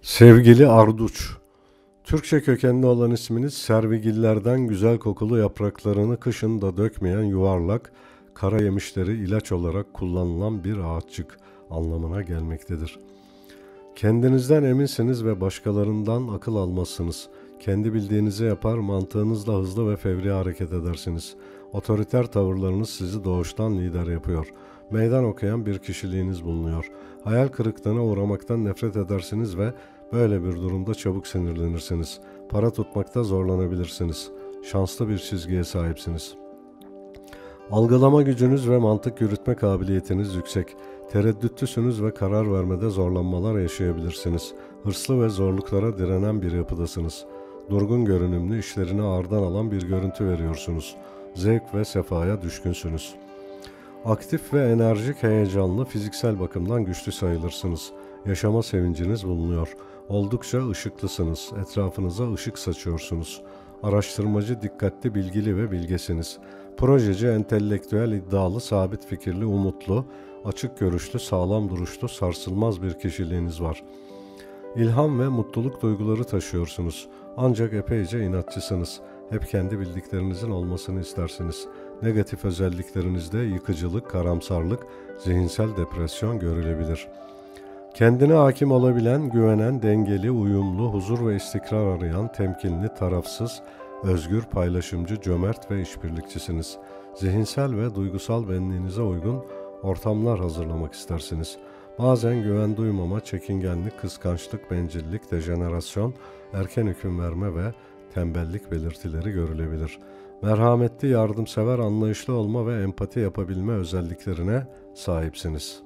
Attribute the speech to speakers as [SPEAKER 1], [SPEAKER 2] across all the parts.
[SPEAKER 1] Sevgili Arduç, Türkçe kökenli olan isminiz servigillerden güzel kokulu yapraklarını kışın da dökmeyen yuvarlak, kara yemişleri ilaç olarak kullanılan bir ağaççık anlamına gelmektedir. Kendinizden eminsiniz ve başkalarından akıl almazsınız. Kendi bildiğinizi yapar, mantığınızla hızlı ve fevri hareket edersiniz. Otoriter tavırlarınız sizi doğuştan lider yapıyor. Meydan okuyan bir kişiliğiniz bulunuyor. Hayal kırıklığına uğramaktan nefret edersiniz ve böyle bir durumda çabuk sinirlenirsiniz. Para tutmakta zorlanabilirsiniz. Şanslı bir çizgiye sahipsiniz. Algılama gücünüz ve mantık yürütme kabiliyetiniz yüksek. Tereddütlüsünüz ve karar vermede zorlanmalar yaşayabilirsiniz. Hırslı ve zorluklara direnen bir yapıdasınız. Durgun görünümlü, işlerini ağırdan alan bir görüntü veriyorsunuz. Zevk ve sefaya düşkünsünüz. Aktif ve enerjik, heyecanlı, fiziksel bakımdan güçlü sayılırsınız. Yaşama sevinciniz bulunuyor. Oldukça ışıklısınız. Etrafınıza ışık saçıyorsunuz. Araştırmacı, dikkatli, bilgili ve bilgesiniz. Projeci, entelektüel, iddialı, sabit fikirli, umutlu, açık görüşlü, sağlam duruşlu, sarsılmaz bir kişiliğiniz var. İlham ve mutluluk duyguları taşıyorsunuz. Ancak epeyce inatçısınız. Hep kendi bildiklerinizin olmasını istersiniz. Negatif özelliklerinizde yıkıcılık, karamsarlık, zihinsel depresyon görülebilir. Kendine hakim olabilen, güvenen, dengeli, uyumlu, huzur ve istikrar arayan, temkinli, tarafsız, özgür, paylaşımcı, cömert ve işbirlikçisiniz. Zihinsel ve duygusal benliğinize uygun ortamlar hazırlamak istersiniz. Bazen güven duymama, çekingenlik, kıskançlık, bencillik, dejenerasyon, erken hüküm verme ve tembellik belirtileri görülebilir. Merhametli, yardımsever, anlayışlı olma ve empati yapabilme özelliklerine sahipsiniz.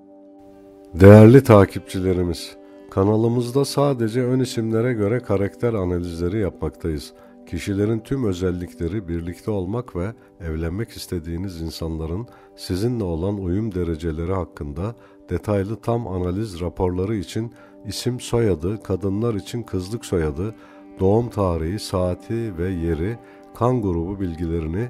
[SPEAKER 1] Değerli takipçilerimiz, kanalımızda sadece ön isimlere göre karakter analizleri yapmaktayız. Kişilerin tüm özellikleri, birlikte olmak ve evlenmek istediğiniz insanların sizinle olan uyum dereceleri hakkında detaylı tam analiz raporları için isim soyadı, kadınlar için kızlık soyadı, doğum tarihi, saati ve yeri, kan grubu bilgilerini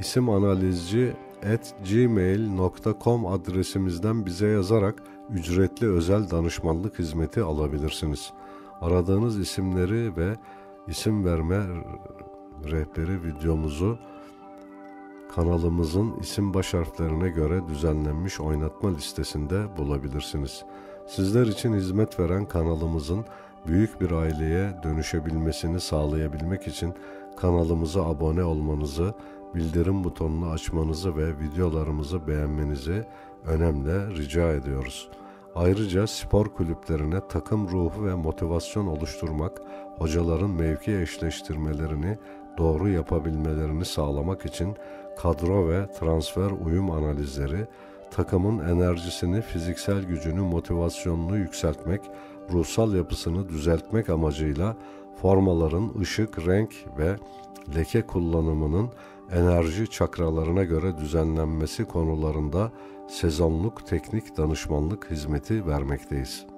[SPEAKER 1] isimanalizci@gmail.com adresimizden bize yazarak ücretli özel danışmanlık hizmeti alabilirsiniz. Aradığınız isimleri ve isim verme rehberi videomuzu kanalımızın isim baş harflerine göre düzenlenmiş oynatma listesinde bulabilirsiniz. Sizler için hizmet veren kanalımızın büyük bir aileye dönüşebilmesini sağlayabilmek için kanalımıza abone olmanızı, bildirim butonunu açmanızı ve videolarımızı beğenmenizi önemli rica ediyoruz. Ayrıca spor kulüplerine takım ruhu ve motivasyon oluşturmak, hocaların mevki eşleştirmelerini doğru yapabilmelerini sağlamak için kadro ve transfer uyum analizleri, takımın enerjisini, fiziksel gücünü, motivasyonunu yükseltmek, ruhsal yapısını düzeltmek amacıyla formaların ışık, renk ve leke kullanımının enerji çakralarına göre düzenlenmesi konularında sezonluk teknik danışmanlık hizmeti vermekteyiz.